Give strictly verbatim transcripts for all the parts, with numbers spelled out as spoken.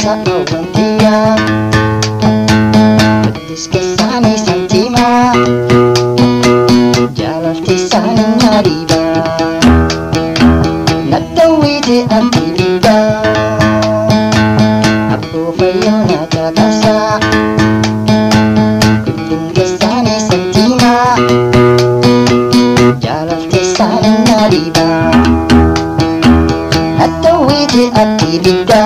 sa awantiya Pagdis ka sana isang tima Jalati sana nga diba Nagtawidi ang tiliga Ako kayo nakakasa Kundin ka sana isang tima Jalati sana nga diba Nagtawidi ang tiliga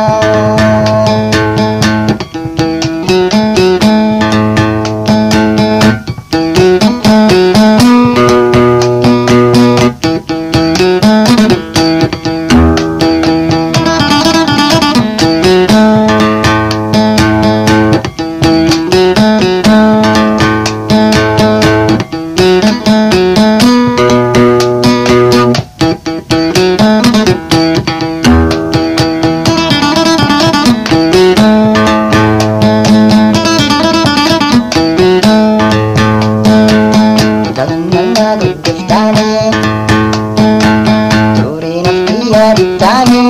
Tani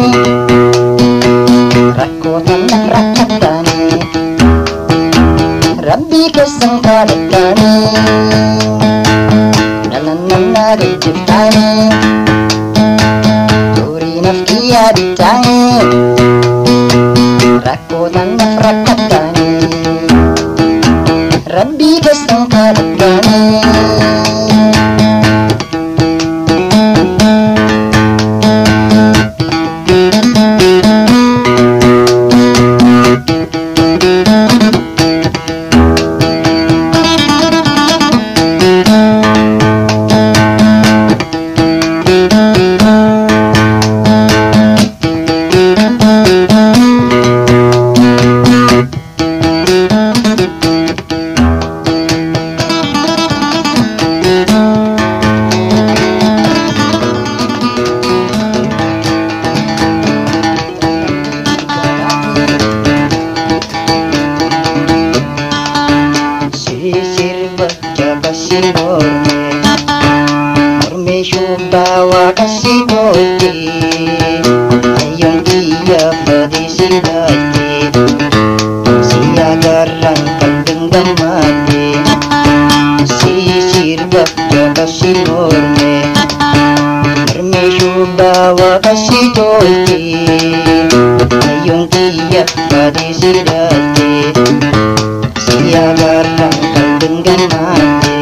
rakotan ng rakatani Rabbi kasang kalatani Dalan ng nagagitani Turi na fiya ditani Rakotan ng rakatani Rabbi kasang kalatani Bawa kasih boti Ayong dia pedisi bati Siya garang kandang mati Sisir bakya kasih borne Permesyo bawa kasih boti Ayong dia pedisi bati Siya garang kandang mati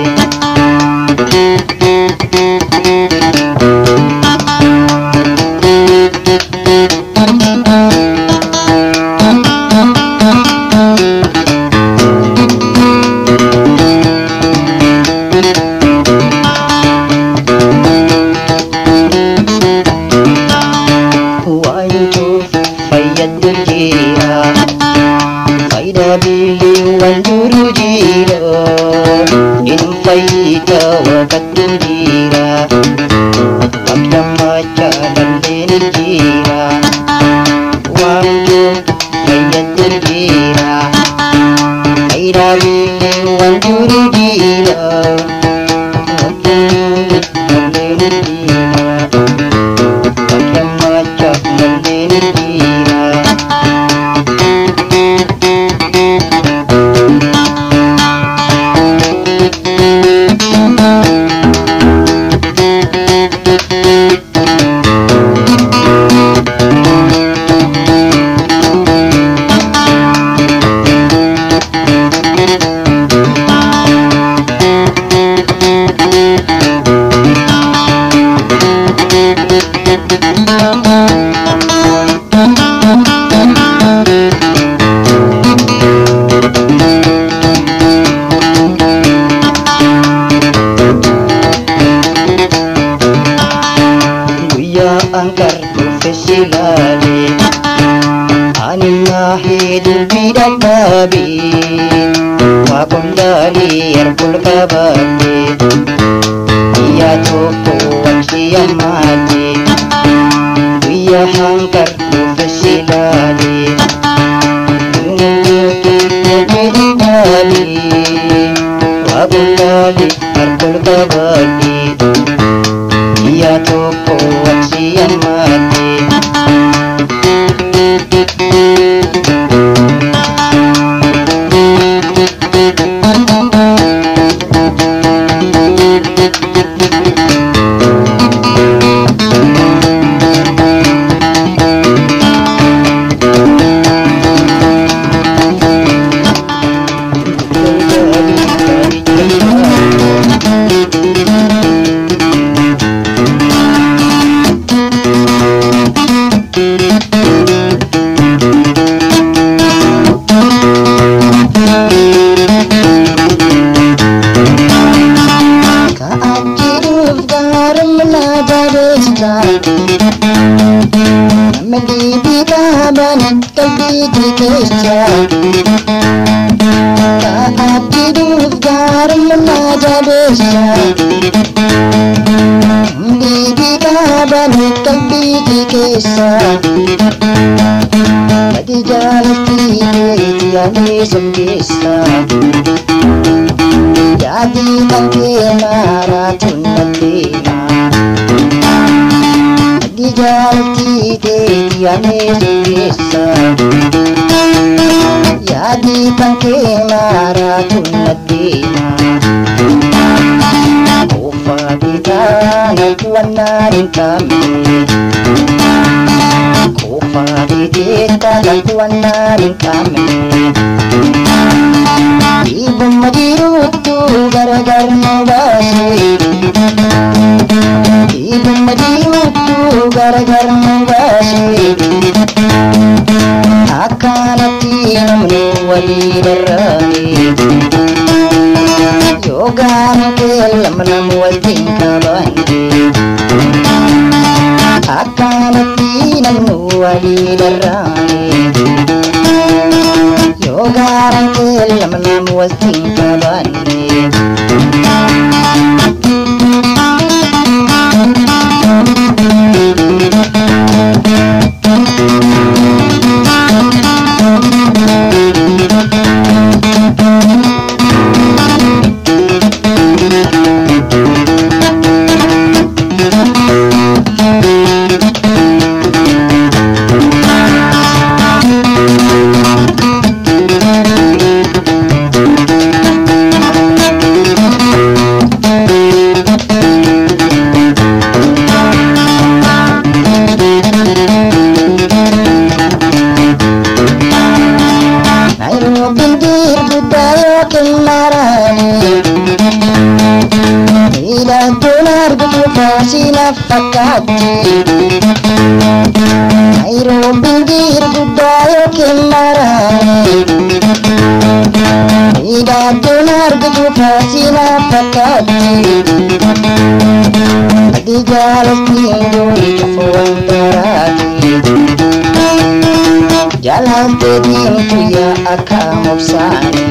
Biliwan juru jira Infai kawa katu jira Wakda maca dan deni jira Wangju kaya jira Kaida biliwan juru jira Wakda dan deni jira Wakda maca dan deni jira Angkar profesionale Anim na hidup bidak babi Wakundali erpul kabati Iya toko ang siyang mati Iya angkar profesionale Tunggukit na bidak babi Wakundali erpul kabati Iya toko ang siyang mati fiigee keessa kaabbiduuf gaarummaa jabeessa dhiibii qaabanii qalbii keessa ati jaalattii keetii ani somkeessa yaadii kan kee maaraatuun naddeema ati jaalattii keetii ani somkeessa yaadii kan kee maaraatuun naddeema Kufa bitaan kuwannaan hin qabne Kufa bitaan kuwannaan hin qabne Dhiibumma jiruutu gargar nu baase Dhiibumma jiruutu gargar nu baase Akkanatti namni walii darrabe Yogaan keellam nam wajjin qabande Akkanatti namni walii darrabe Yogaan keellam nam wajjin qabande Sina fakati Airo bindir budayo kemarani Ida donar buduka sina fakati Adi jalas tindu kafuan terati Jalan tedin kuya akamopsani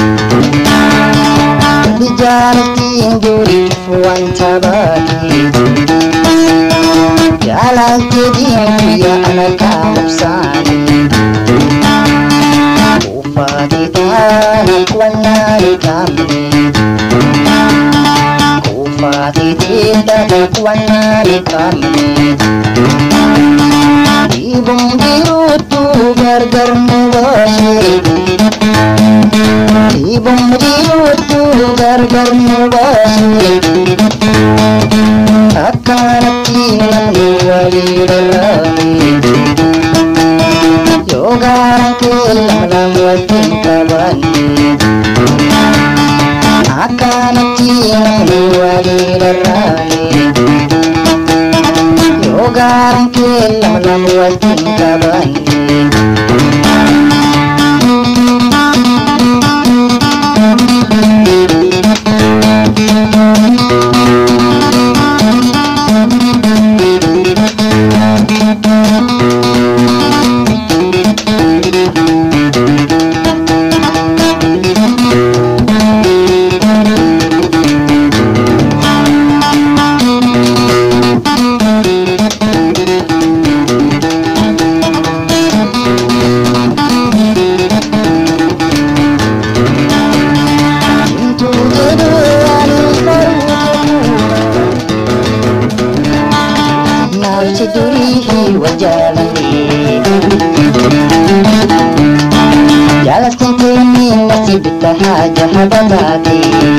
Adi jalas tindu kafuan tabati Jalan tedin kuya akamopsani Kufa titan kuwannaan kamne Kufa titan kuwannaan kamne Ibung dirutu gargar nu baase Ibung dirutu gargar nu baase Akkanatti namni walii darrabe Yogaan keellam nam wajjin qabande Akkanatti namni walii darrabe Yogaan keellam nam wajjin qabande Durihi wajalani Jalas tintini nasib tahaja hababati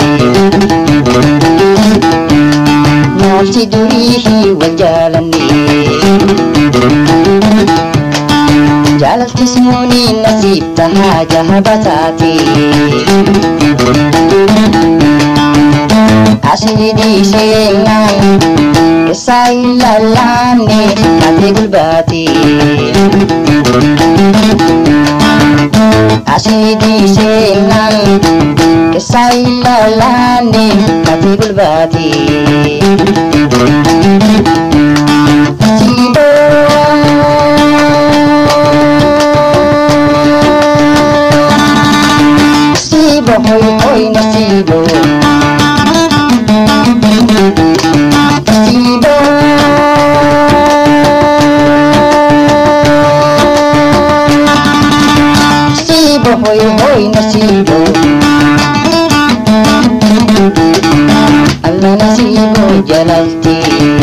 Nafsi durihi wajalani Jalas tismuni nasib tahaja hababati Asli di senang Kesai lalani hati gulbati Asli di senang Kesai lalani hati gulbati Sibo nasiibo hoy hoy nasiibo alla nasiibo jalalti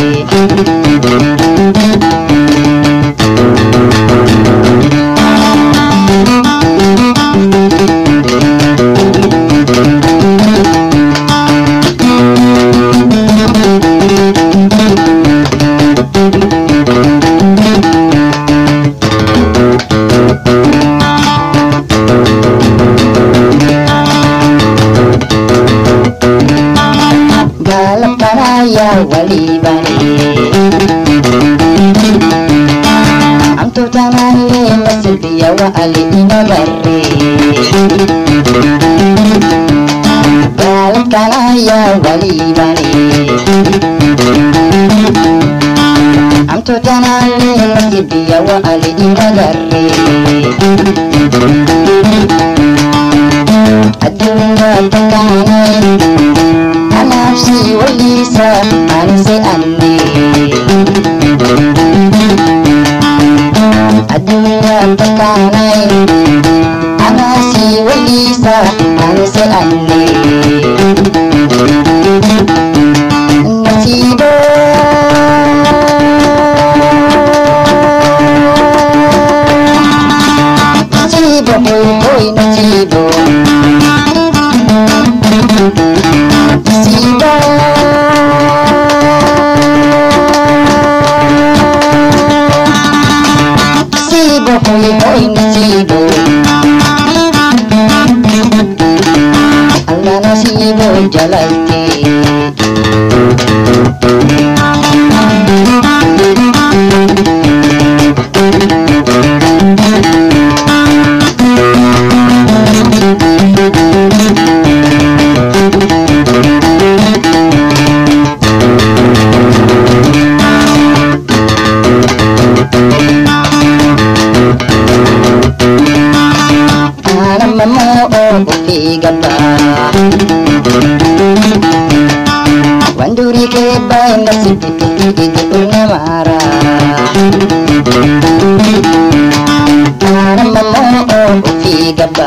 ya walibani amtu tanani masilbiya wa ali inagari galkana ya walibani amtu tanani masilbiya wa ali inagari adunya tanani nafsi walisa anse anni adunya takanai anasi walisa anse anni nasibo nasibo hoy hoy nasibo nasibo hoy hoy nasibo alla nasibo jalalti gaba wanduri ke bay nasib itu ulna mara mamo fi gaba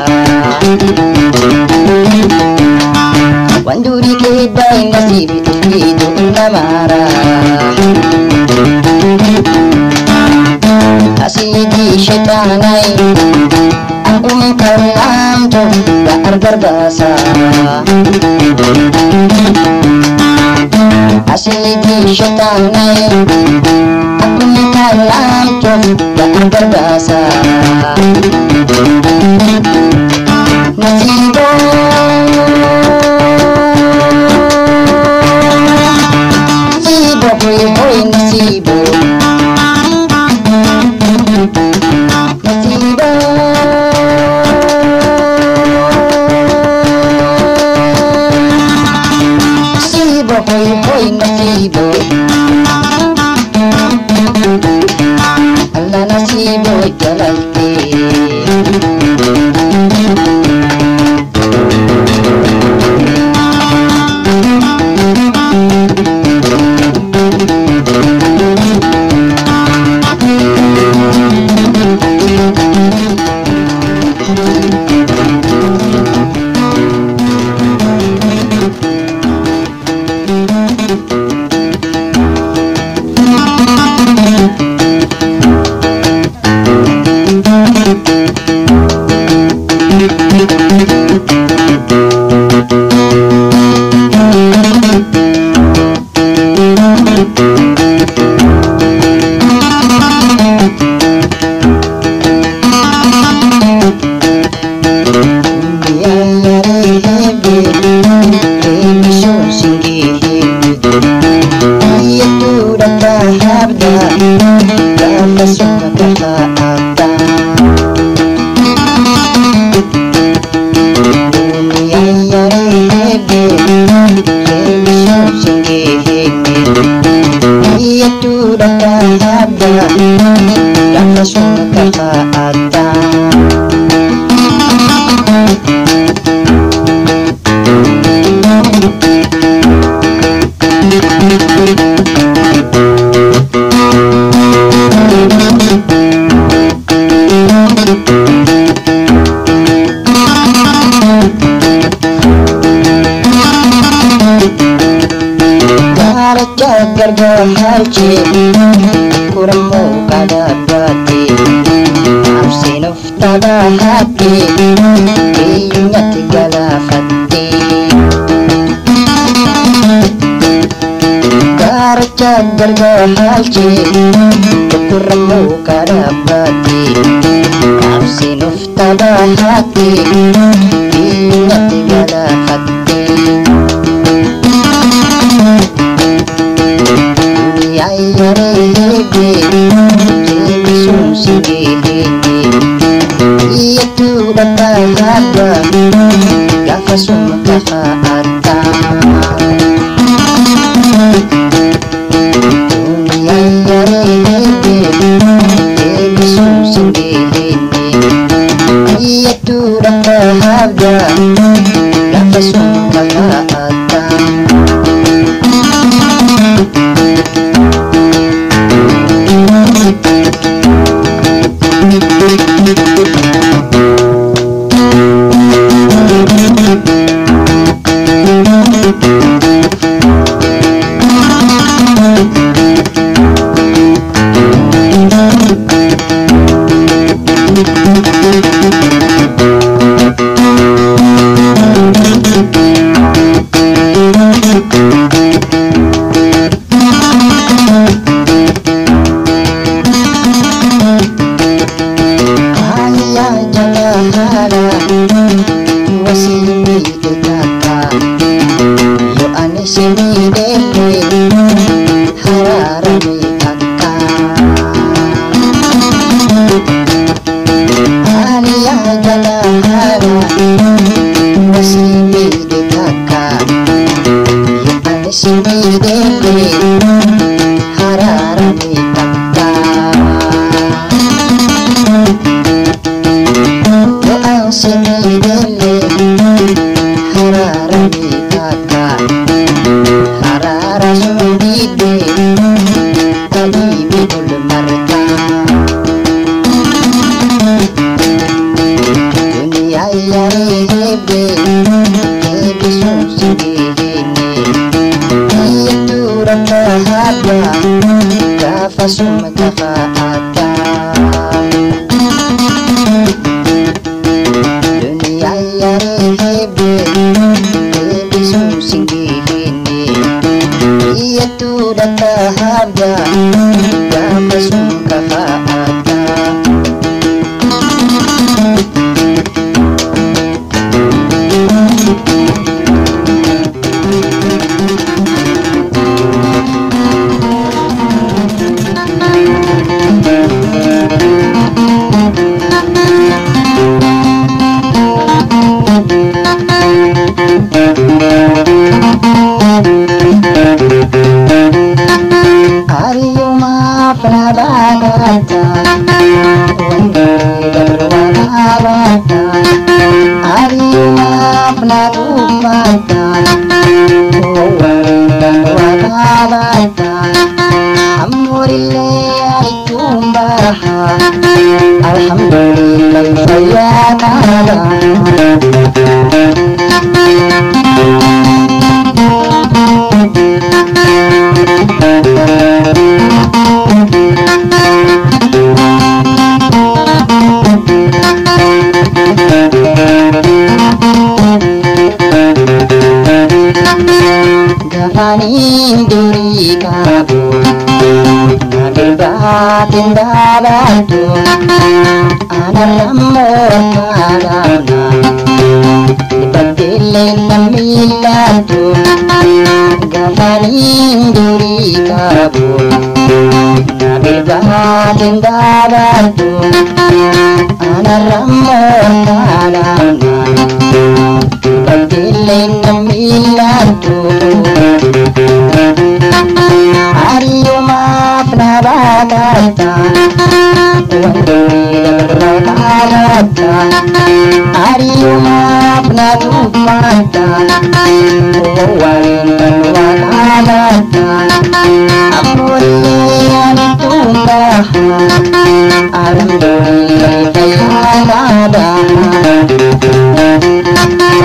wanduri ke bay nasib itu ulna mara asidi syaitanai aku mengkalam tuh gak berbahasa asli di syaitanai aku mengkalam tuh gak berbahasa nasibo nasibo hoy hoy nasibo nasibo hoy hoy nasibo alla nasibo jalalti gargaarchi kuramuu kadhaabbaatti absiin uftada haatti biyyatti galaafatti gaaracha gargaarchi kuramuu kadhaabbaatti absiin uftada haatti biyyatti galaafatti ayyareebe jeesuun sigeeheebe iyyattuu dhadhaadha gaafa summa kafaadha ayyareebe jeesuun sigeeheebe iyyattuu dhadhaadha gaafa summa kafaadha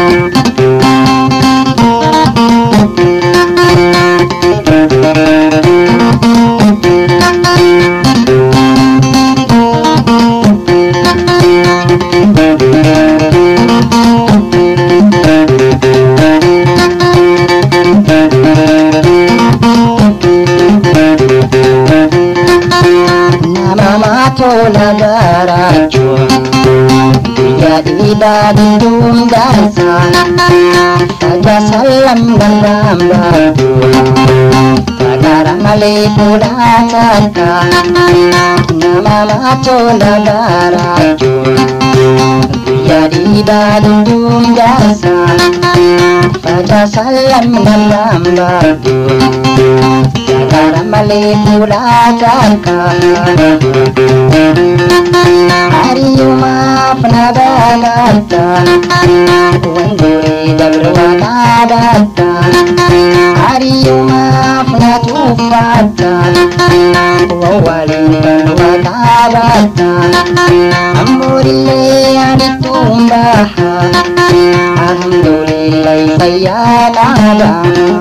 Thank you. tola barachuun guyyaa dhiidhaa dinduun daansan faga sallam gandaan baadduun fagara malee fuudhaa taata nama tola barachuun guyyaa dhiidhaa dinduun daansan faga sallam gandaan baadduun fagara malee fuudhaa taata Ariyuma panabagata Wanduri dabrawakadata Ariyuma panatufata Wawali panwakabata Amurille anitumbaha Alhamdulillah sayyadada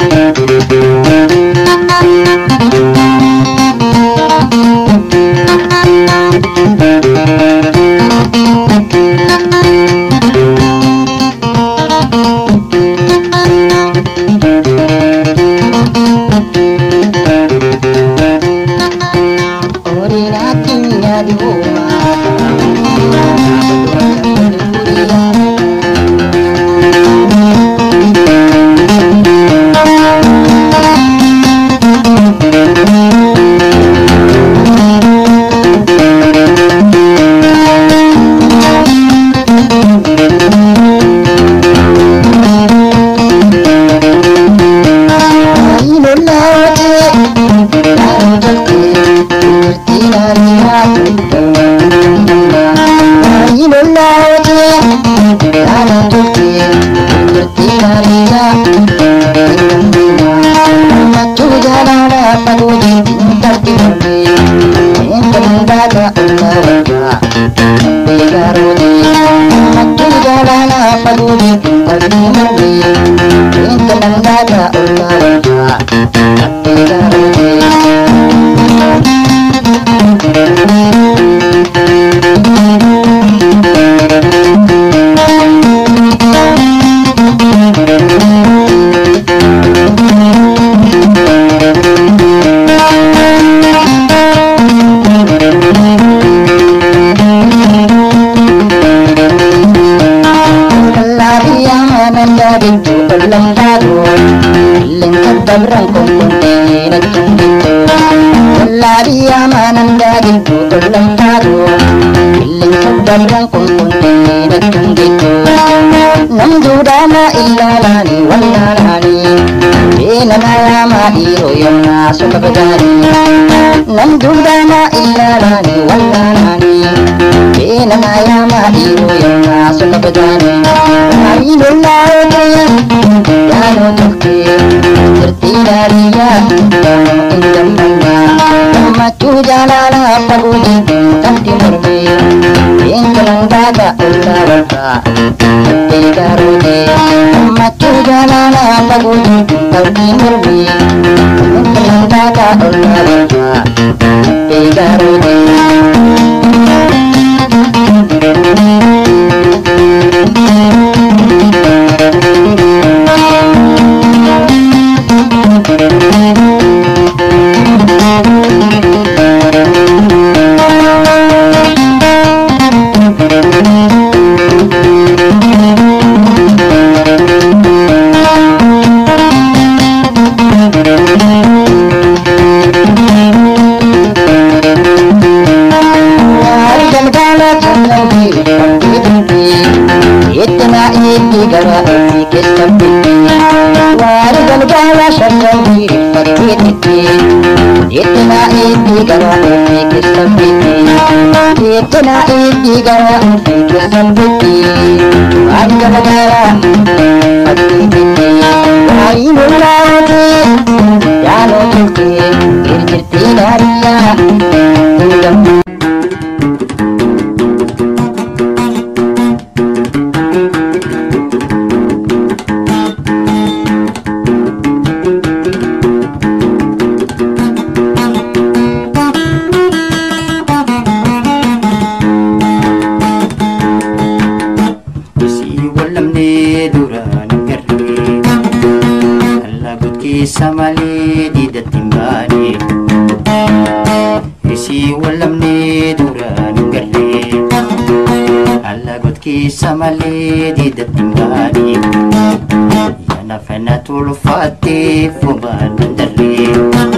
Nandudana illalani wallalani Benana ya madiru yana sukabdani Ailullahi yano tukki Tertinariya yano indamana Namatu jalala pagudi tanti murbi Yenkalandaga ullaraka Hati garudi Namatu jalala pagudi tanti murbi Yenkalandaga ullaraka Hati garudi Itna iti gara fikir sambiti Warga negara aktiviti Ainulati Yano tukti Irjirti nariya Tungam dura di datinggali yana fena tulfati fuban dari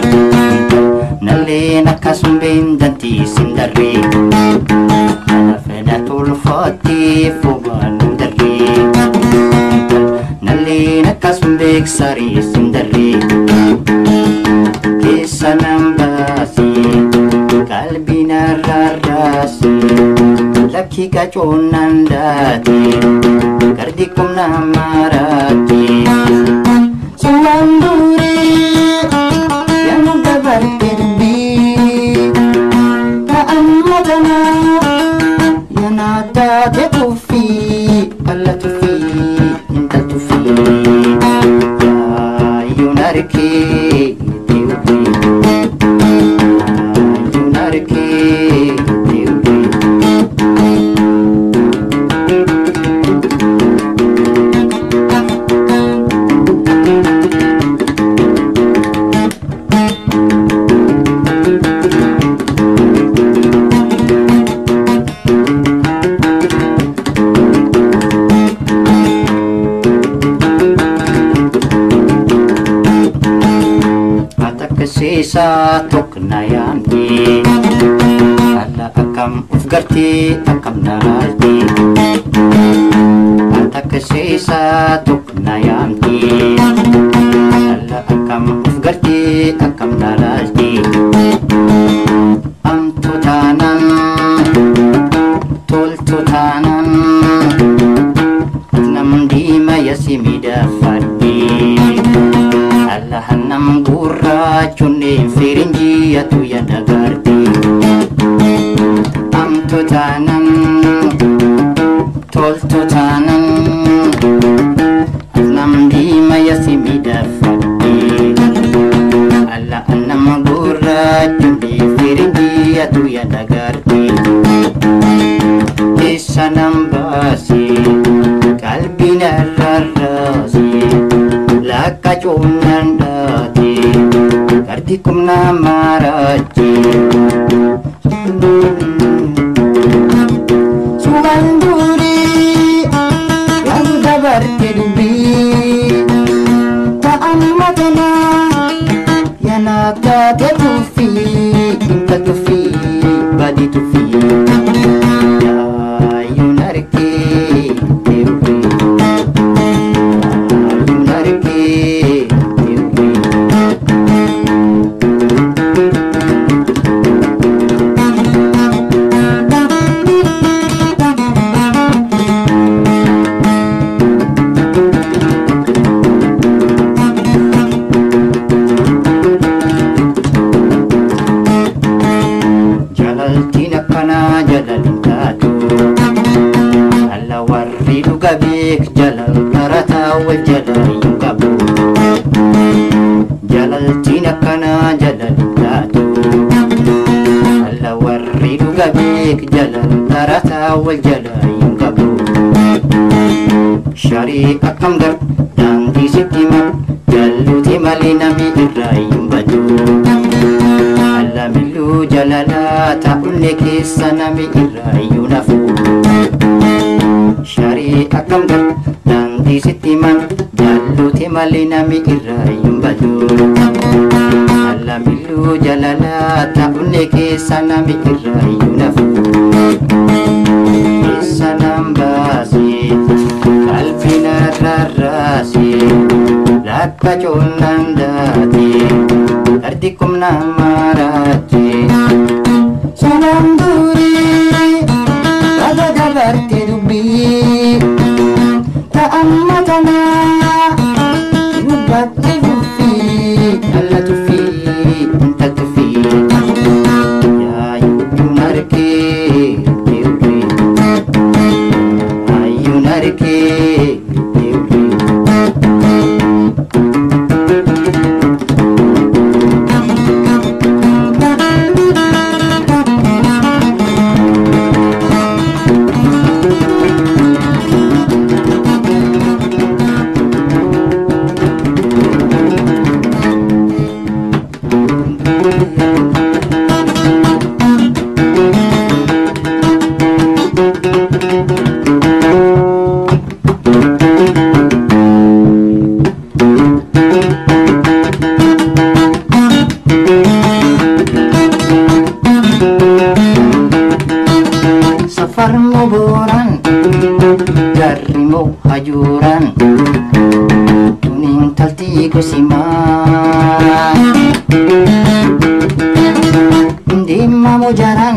nali nakasumbin danti sindari yana fena tulfati fuban dari nali nakasumbik sari sindari kisah nambasi kalbina rarasi laki kacunan dati kardikum namarati suanduri yang dabar terbi ta'ammadana yanata tetufi alla tufi inta tufi ya yunarki tiubi yunarki sisa tok nayanti ala akam ufgarti akam naralti ata kesisa tok nayanti ala akam ufgarti akam naralti am tutanan tul tutanan nam di mayasimida fadi Allahanam gurra chunne firinji atu ya dagarti am tutanan tol tutanan nam di mayasimida fadi Allahanam gurra chunne firinji atu ya dagarti isanam basi kalbina rarasi lakacunan dati kardikum namaraci suanduri yang dabar terbi ta'ammadana yanata tetufi inta tufi badi tufi ya yunarki terubi Gabik jalal tarata wal jalal yugabu jalal tinakana jalal datu alla warridu gabik jalal tarata wal jalal yugabu syari akam gar dan disitima jalu timali nabi irayum baju alla milu jalala ta'unniki sanami irayunafu syari akam gar dan disitiman jalu timali nami irayum baju alamilu jalala ta'uniki sanami irayunafu isanam basi kalbina rarasi lakacunan dati ardikum namarati salam duri raga dabar tirubi ta'ammatana yubat tufi alla tufi inta tufi ya yunarki tirubi ayunarki tirubi garimo hajuran tuning talti kusima di mamu jaran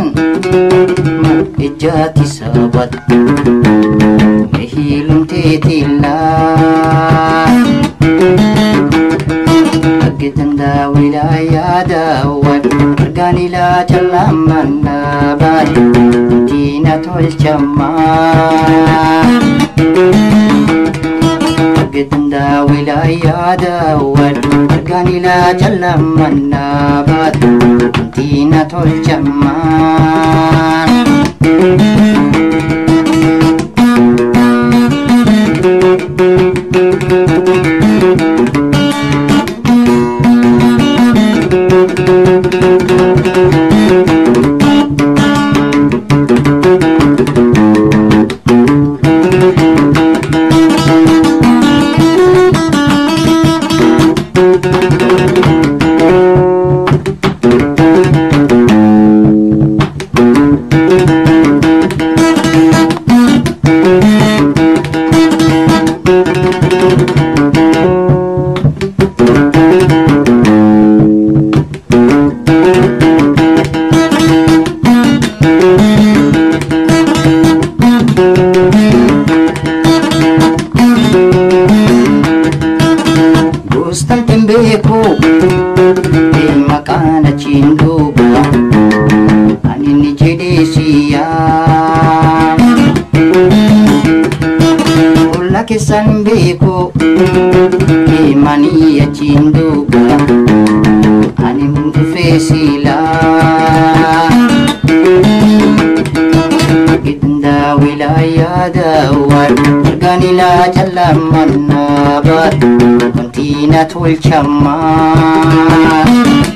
ijati sabat nihilum titila agitanda wilayah dawat ganila jalaman nabat dinatul jaman agitanda wilayah dawat ganila jalaman nabat dinatul jaman tembeku di makana cinduba anini jadi siang ulah kisan beku di mania cinduba anin fesila itanda wilayah dawat ganila jalaman nabat dinatul jaman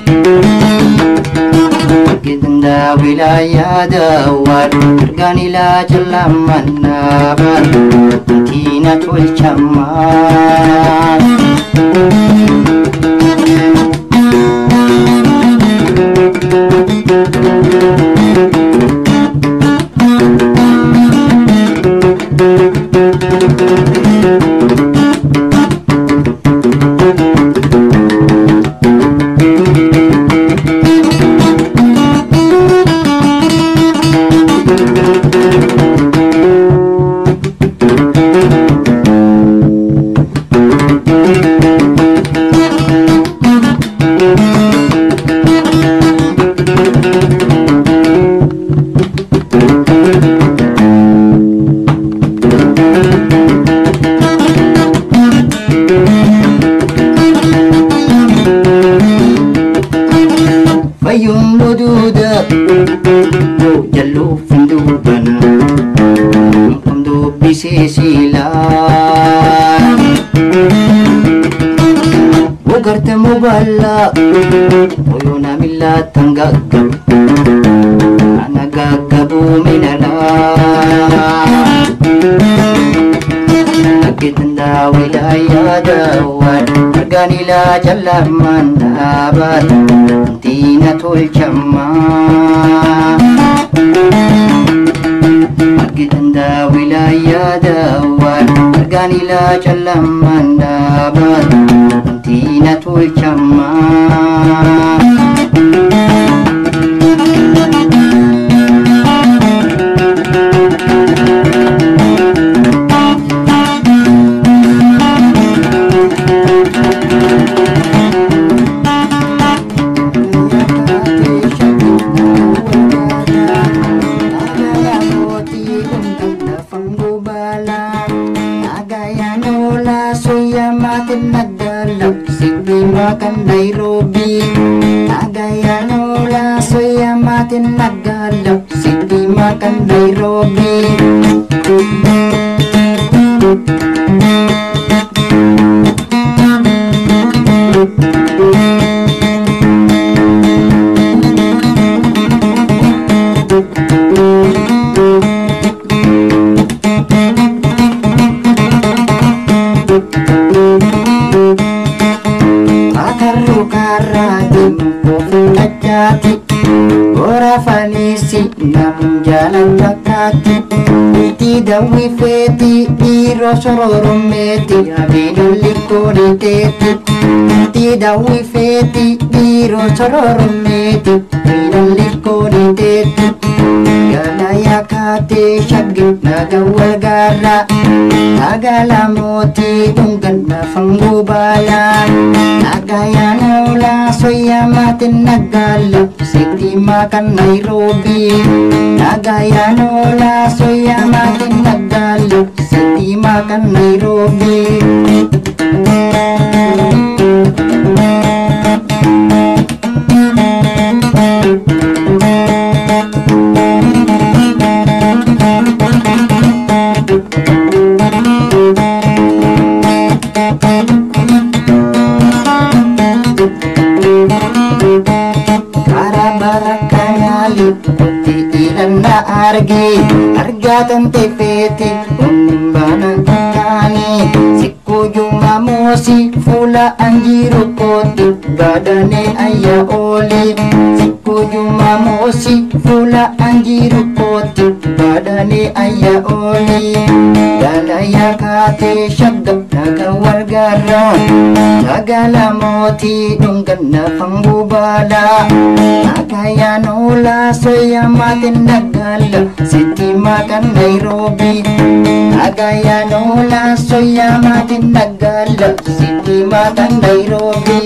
agitanda wilayah dawat ganila jalaman nabat dinatul jaman Bayung lududa do jallu finduban umdu bisisila ugar temu balla uyuna milla tanggagab anagagabu minala agitanda wilayah dawat ganila jalaman nabat dinatul jaman agitanda wilayah dawat ganila jalaman nabat dinatul jaman makan Nairobi agayano la soya matin nagalaw city makan Nairobi Ora fanisi nam jalan kaki iti dawi feti iro sororo meti abinu likoni teti ti dawi feti iro sororo meti abinu likoni teti galaya kate shagit nagawal gara nagala moti tunggan na fanggubala nagaya naula soya matin nagala siti makan Nairobi nagaya naula soya matin nagala siti makan Nairobi argi argatan tepeti unimbana kani sikku juma mosi fula anjiru koti badane aya oli sikku juma mosi fula anjiru koti badane aya oli dalaya kate shagam nagawal gara nagala moti dunggan na pangbubala nagaya nola soya matin nagala siti makan Nairobi nagaya nola soya matin nagala siti makan Nairobi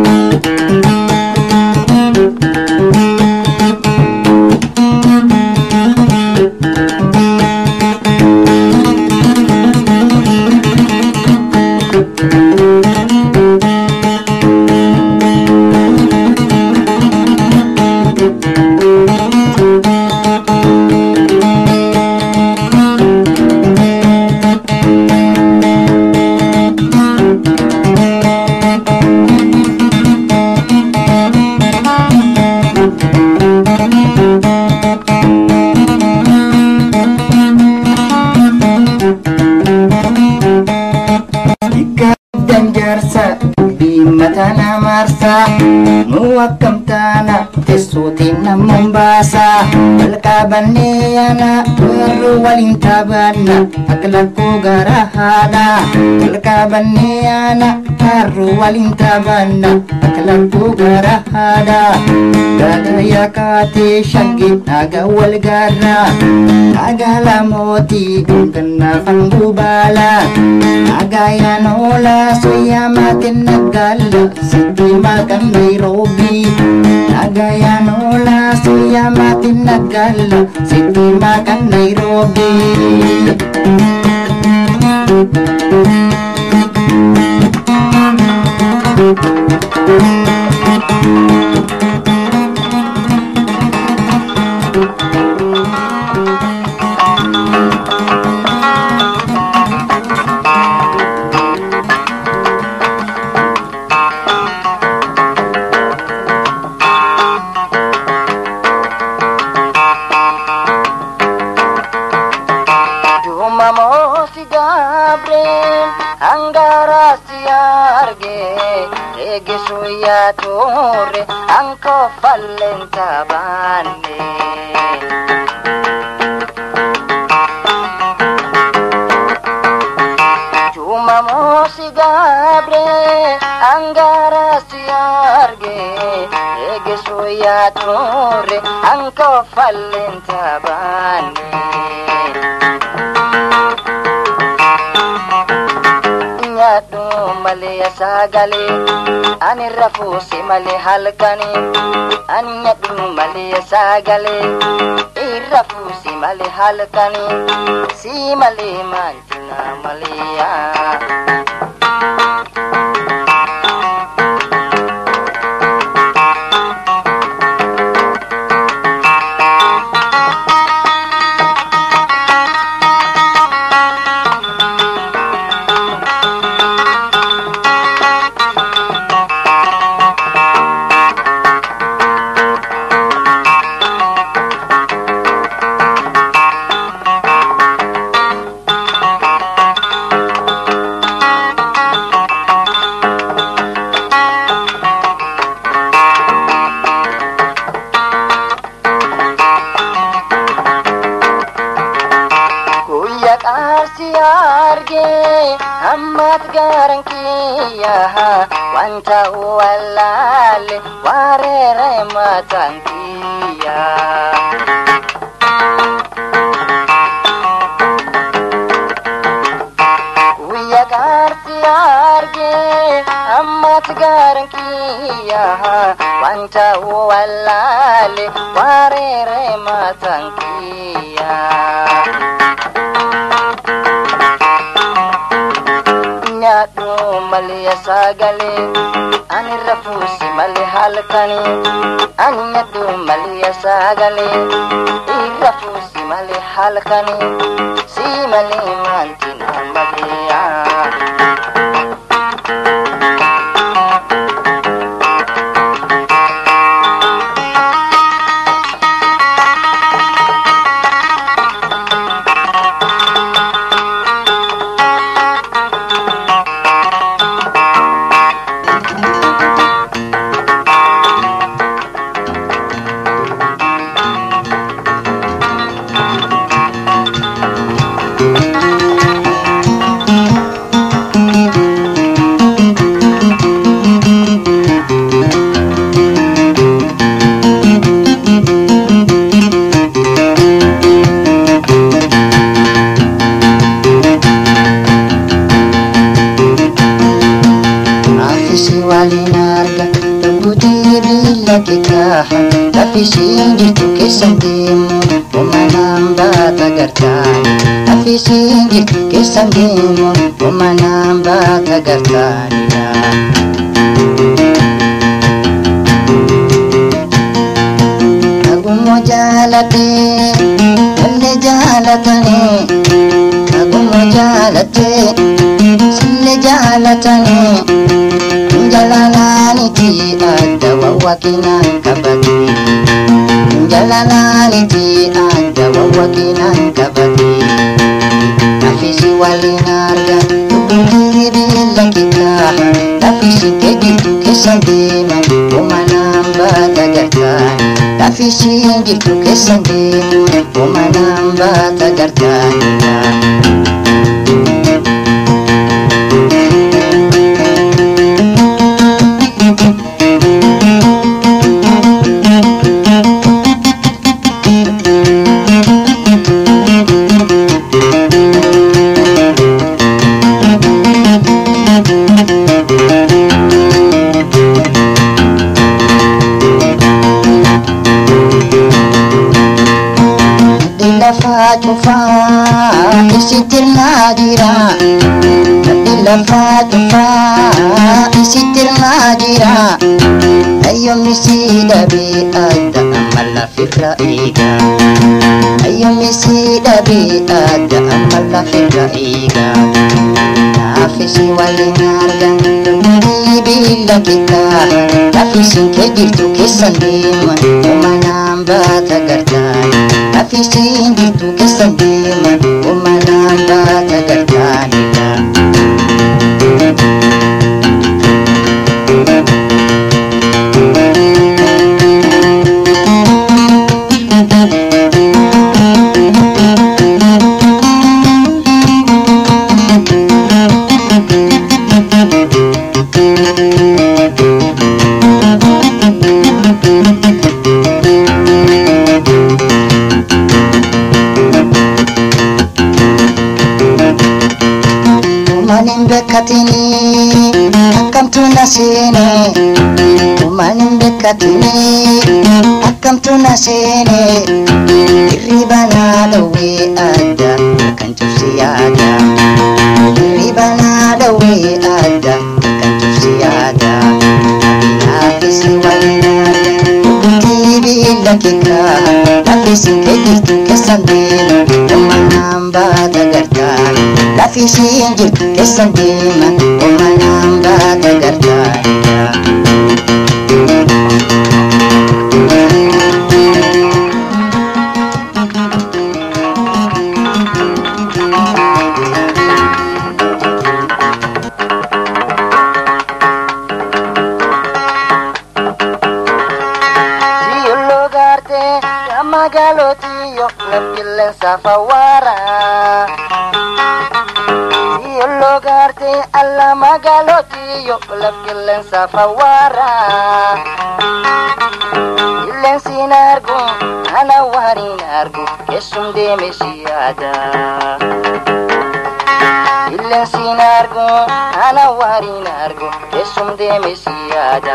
matana marsa muwakam tana tesutina Mombasa balkabaniyana waru walintabana aklaku garahana balkabaniyana waru walintabana aklaku garahana gadaya kate shagit agawal gara agala moti kena fanggubala agaya nola soya matin nagala siti makan Nairobi nagaya nola soya matin nagala siti makan Nairobi Suya tore angko falenta bane cuma mosi gabre anggara siarge ege suya tore angko falenta bane male sagale ani rafusi male halkani ani nyadu male sagale irafusi male halkani si male mantina malia arge ammat garankiya wanta wallale warere matankiya wiya garti arge ammat garankiya wanta wallale warere matankiya Malia sagale ani rafusi mali halkani ani nyadu malia sagale i rafusi mali halkani si mali mantina malia walinarga tungguti bila kikaha tapi sinjitu kesandimu umanamba tagartani tapi sinjitu kesandimu umanamba tagartani agumo jalate alle jalatani agumo jalate sille jalatani jalalani ti ada wawakinan kabati jalalani ti ada wawakinan kabati nafisi walinarga tungguti bila kikaha tapi sinjitu kesandimu umanamba tagartani tapi sinjitu kesandimu umanamba tagartani Fajufa isitir najira Dila fajufa isitir najira Ayo misi dabi ada amala firaiga Ayo misi dabi ada amala firaiga Nafisi walinargan tungguti bila kita Nafisi kejitu kesandiman umanamba tagartani tapi sinjitu kesandiman umanamba tagartani Umanin bekatini akam tunasini Umanin bekatini akam tunasini Iribana dawe ada akan cusi ada Iribana dawe ada akan cusi ada Nafisi walinarga tungguti bila kikaha tapi sinjitu kesandimu umanamba tagartani tapi sinjitu kesandimu umanamba tagartani Magaloti yok lepileng safawara marte alla magaloti yo lafkilen safawara illen sinargu ana warinargu kesum de mesiada illen sinargu ana warinargu kesum de mesiada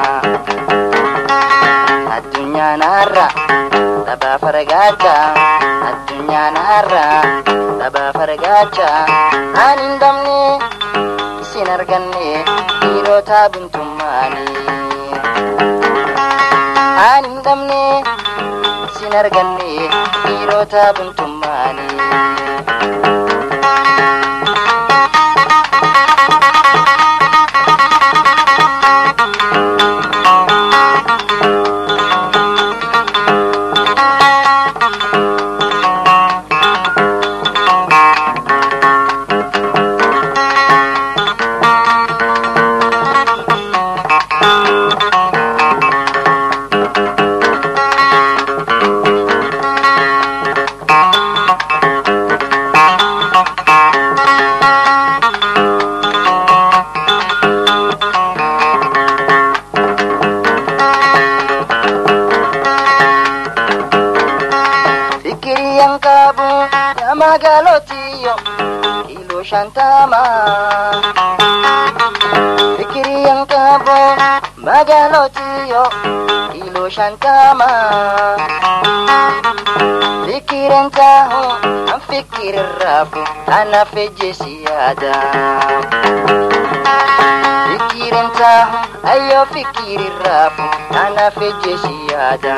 adunya narra taba fargacha adunya narra taba fargacha anindamni sinarganni hirota buntumani anindamni sinarganni hirota buntumani yang kabu magalotiyo ilo shantama fikiri yang kabu magalotiyo ilo shantama fikiran tahu am fikir rabu ana feje siada fikiran tahu ayo fikir rabu ana feje siada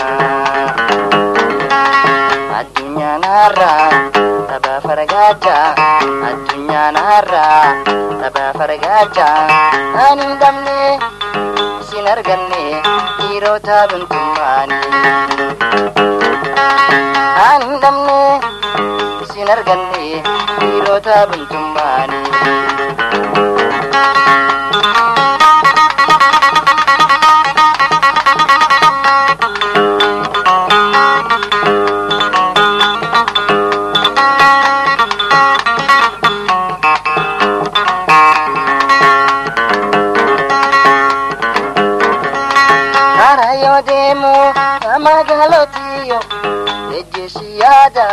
adunya narra taba fargacha adunya narra taba fargacha anindamne sinarganne hirota buntumani anindamne sinarganne hirota buntumani demo amagalotiyo leje siada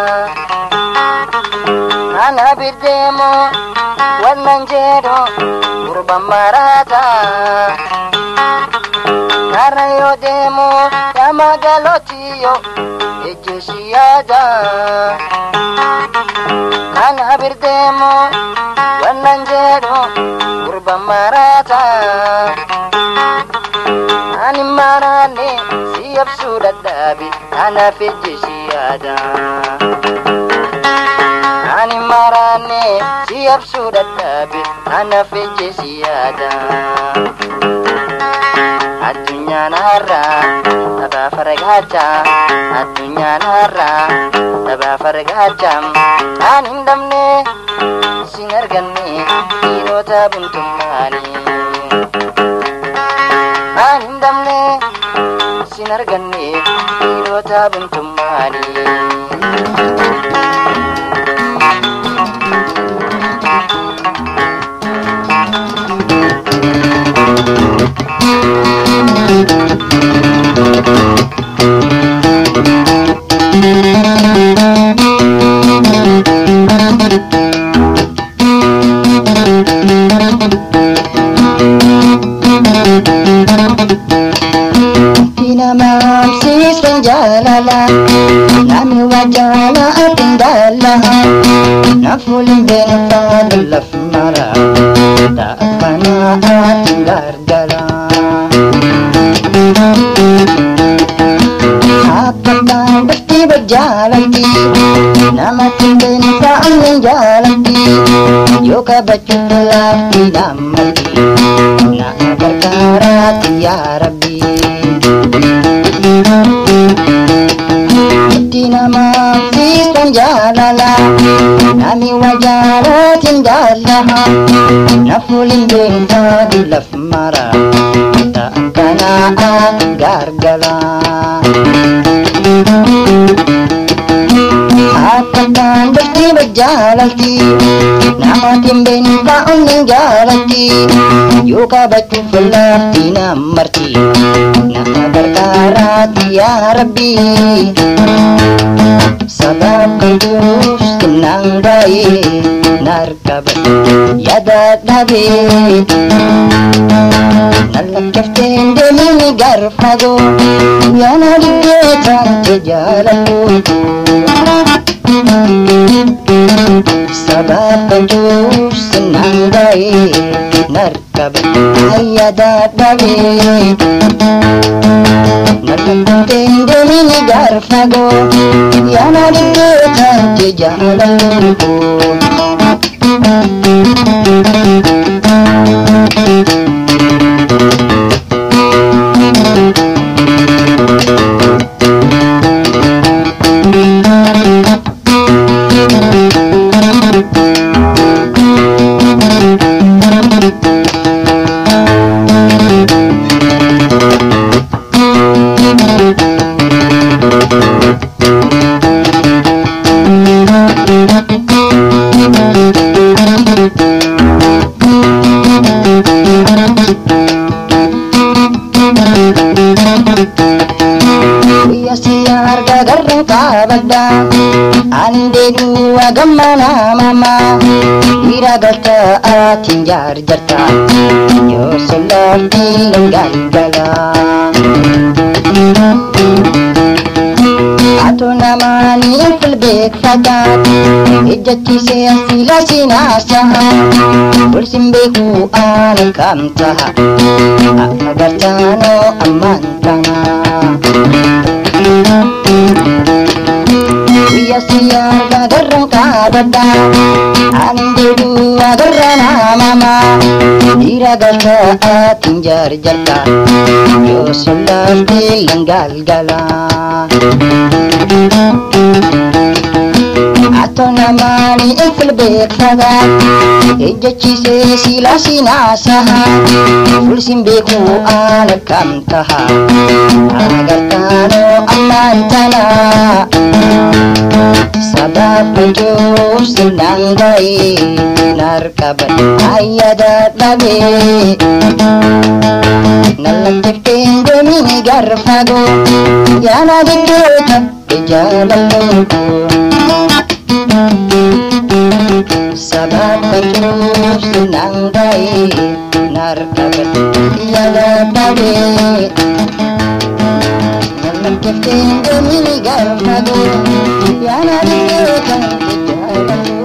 ana birdemo wananjero urba marata narayo demo amagalotiyo leje siada ana birdemo wananjero urba marata ani marane siap sudah dabi ana feje siada ani marane siap sudah dabi ana feje siada adunya narra taba fargacha adunya narra taba fargacha anindamne sinarganne hirota buntumani anindamne sinarganne hirota buntumani jalala nami wajala atindala nafulin benta dalaf mara tak kana atingargala akan basti berjalan di nama benta angin jalan di yoga baca lagi nama di nak berkara ya Rabbi nama fiskan jalala nami wajara tindalaha nafulin benta dilaf mara tak kana gargala akan basti bajaalalti namaatiin beenta onni jaalatti yoo kabajtu fullaatti namarti nama gargaaraati yaa rabbi sabab kajuus kinang bae narkabat yada dhabe nalakafteen deemini garfago yana dhibbeetaan jaalatu sabab kajuus kinang bae narkabat yada dhabe nalakafteen deemini garfago yana dhibbeetaan jaalatu ande dua gamana mama ira galta atin jar jarta yo solati lengal gala atu namani fil bek fakat ijati se asila sinasa bursimbe ku anakamta agartano amantana ya siar gagarang kabada ande dua garana mama iragalta atin jar jarta yo solati lengal gala ato namani ifil bek fagat ejjachi se sila sinasa fulsim beku anakamtaha agartano amantana sabab kajuus kinang bae narkabat ayada dhabe nalakifteen deemini garfago yana dhibbeetaan jaalatu sabab kajuus kinang bae narkabat ayada dhabe nalakifteen deemini garfago yana dhibbeetaan jaalatu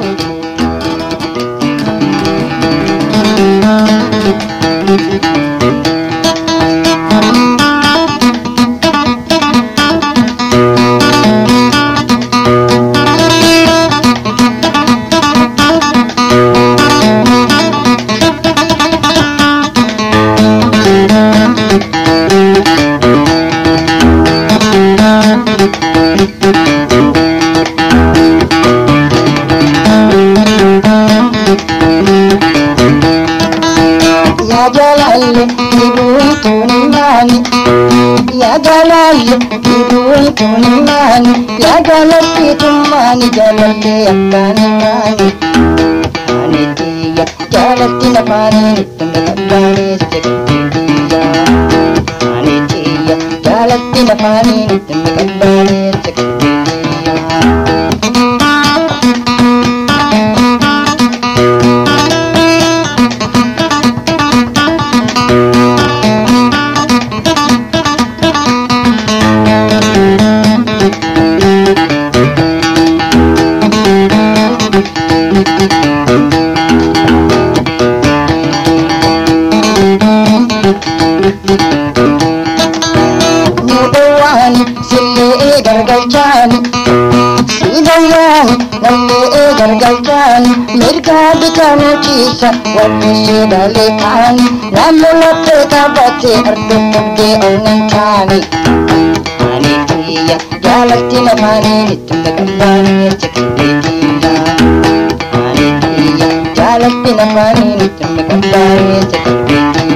ya jalal ibul kunimani ya jalal tumani jalal ke akani mani anitiya jalal tinapani tundakani sektiya anitiya jalal tinapani tundakani sektiya Nubuwani sille gargalchani sidayani nalle gargalchani mirga bitanu chisa wati sidale ani namu latte tabate ardu kubde onanchani ani tiya jalatina mani tunda kambani chakitiya ani tiya jalatina mani tunda kambani chakitiya